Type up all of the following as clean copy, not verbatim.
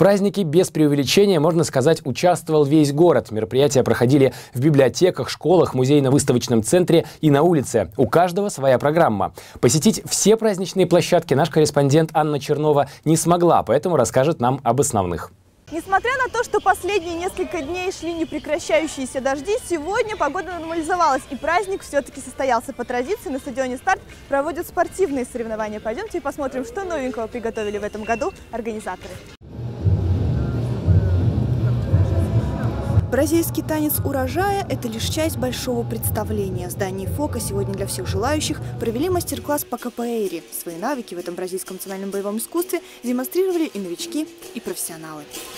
празднике без преувеличения, можно сказать, участвовал весь город. Мероприятия проходили в библиотеках, школах, музейно-выставочном центре и на улице. У каждого своя программа. Посетить все праздничные площадки наш корреспондент Анна Чернова не смогла, поэтому расскажет нам об основных. Несмотря на то, что последние несколько дней шли непрекращающиеся дожди, сегодня погода нормализовалась и праздник все-таки состоялся. По традиции на стадионе «Старт» проводят спортивные соревнования. Пойдемте и посмотрим, что новенького приготовили в этом году организаторы. Бразильский танец урожая – это лишь часть большого представления. В здании ФОКа сегодня для всех желающих провели мастер-класс по капоэйре. Свои навыки в этом бразильском национальном боевом искусстве демонстрировали и новички, и профессионалы.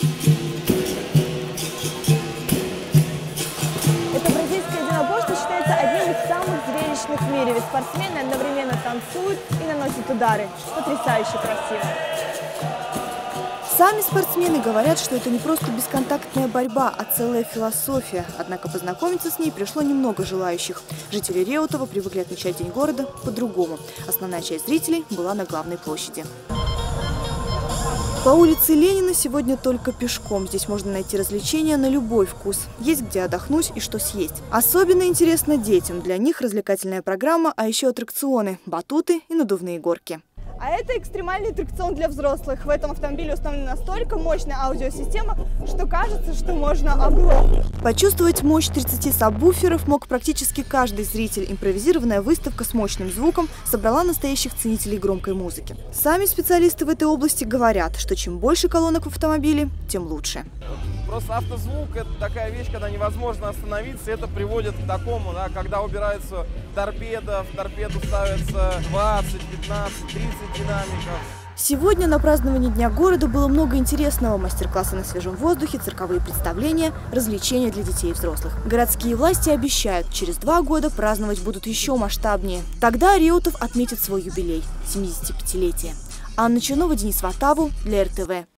Это бразильское единоборство считается одним из самых зрелищных в мире, ведь спортсмены одновременно танцуют и наносят удары. Потрясающе красиво. Сами спортсмены говорят, что это не просто бесконтактная борьба, а целая философия. Однако познакомиться с ней пришло немного желающих. Жители Реутова привыкли отмечать День города по-другому. Основная часть зрителей была на главной площади. По улице Ленина сегодня только пешком. Здесь можно найти развлечения на любой вкус. Есть где отдохнуть и что съесть. Особенно интересно детям. Для них развлекательная программа, а еще аттракционы, батуты и надувные горки. А это экстремальный аттракцион для взрослых. В этом автомобиле установлена настолько мощная аудиосистема, что кажется, что можно оглохнуть. Почувствовать мощь 30 сабвуферов мог практически каждый зритель. Импровизированная выставка с мощным звуком собрала настоящих ценителей громкой музыки. Сами специалисты в этой области говорят, что чем больше колонок в автомобиле, тем лучше. Просто автозвук – это такая вещь, когда невозможно остановиться. Это приводит к такому, да, когда убирается торпеда, в торпеду ставится 20, 15, 30 динамиков. Сегодня на праздновании Дня города было много интересного. Мастер-классы на свежем воздухе, цирковые представления, развлечения для детей и взрослых. Городские власти обещают, через 2 года праздновать будут еще масштабнее. Тогда Реутов отметит свой юбилей – 75-летие. Анна Чернова, Денис Ватаву для РТВ.